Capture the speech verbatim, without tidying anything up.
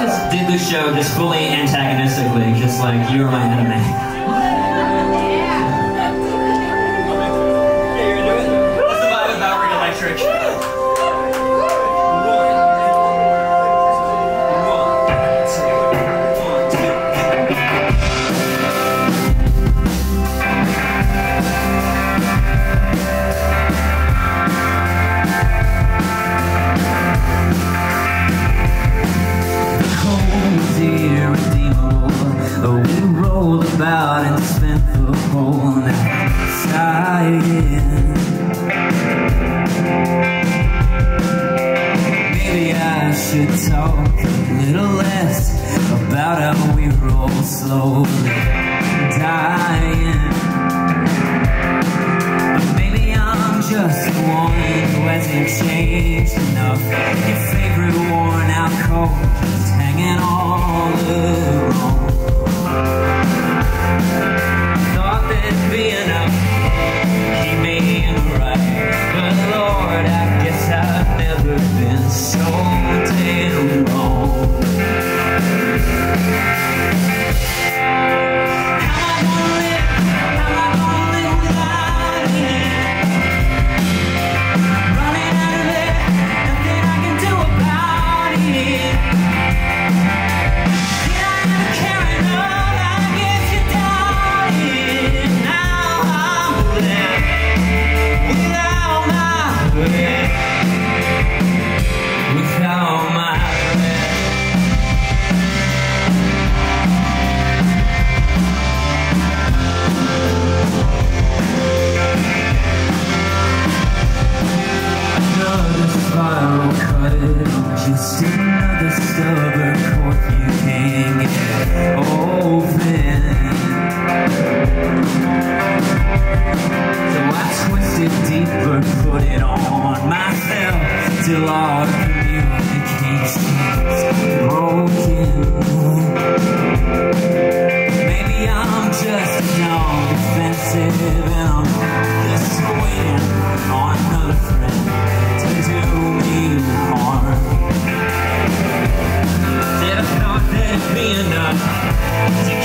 just did the show just fully antagonistically, just like you're my enemy. What's the vibe of Bowery Electric? About and spent the whole night sighing. Maybe I should talk a little less about how we roll slowly dying. But maybe I'm just one who hasn't changed enough. Your favorite worn out coat is hanging all alone. Thought there'd be enough, keep me right. But Lord, I guess I've never been so damn wrong. How am I gonna live? How am I gonna live without it? Running out of it, nothing I can do about it. Did I ever care enough? Without my breath, another spiral cut, just another stubborn cork you can't get open. So I twisted deeper, put it on myself, till all the communication's broken. Maybe I'm just young, defensive, and I'm just waiting on another friend to do me harm. Said I thought there'd be enough to